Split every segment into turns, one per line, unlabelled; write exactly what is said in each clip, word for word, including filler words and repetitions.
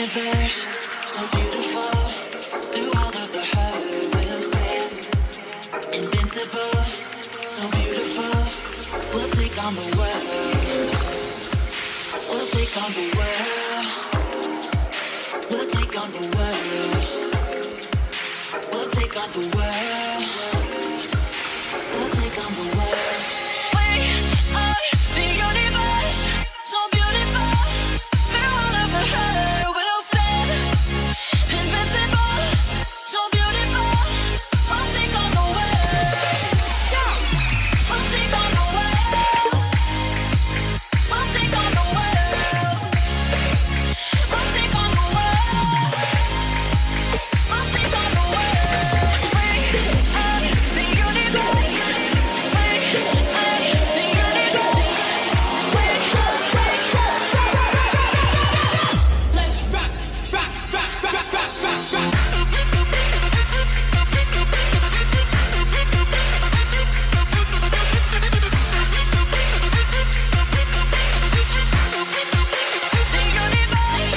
universe, so beautiful. Through all of the hurt we'll stand invincible, so beautiful. We'll take on the world. We'll take on the world. We'll take on the world. We'll take on the world. We'll take on the world. We are the universe, so beautiful. Through all of the hurt we'll stand invincible, so beautiful. We'll take on the world. We'll take on the world. We'll take on the world. We'll take on the world. We'll take on the world. We are the universe. We are the universe. We let's rock, rock, rock, rock, rock, rock, rock. The universe.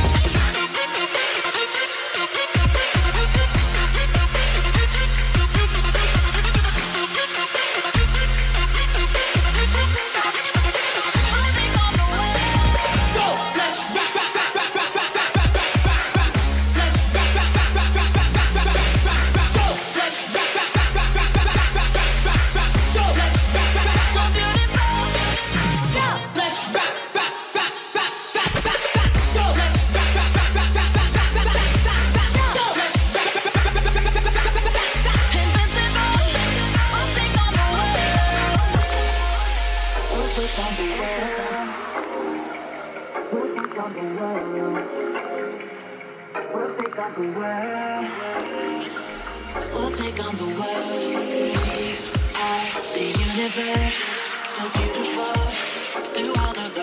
Go, let's rock, rock, rock, rock, rock, rock, rock, rock, rock, rock. Let's rock, rock, rock, rock, rock, rock, rock, rock, rock, rock, rock. Go, let's rock, rock, rock, rock, rock, rock, rock, rock, rock, rock. Go, let's rock, rock, rock, so beautiful. Let's rock, rock, rock, rock, rock, rock, rock. Go, let's rock, rock, rock, rock, rock, rock, rock, rock, rock, rock. Go, let's rock, rock, rock, rock, rock, rock, rock, rock, rock, rock. Invincible, we'll take on the world. We'll take on the world. We'll take on the world. We'll take on the world. We'll take on the world. We are the universe, so beautiful. Through all of the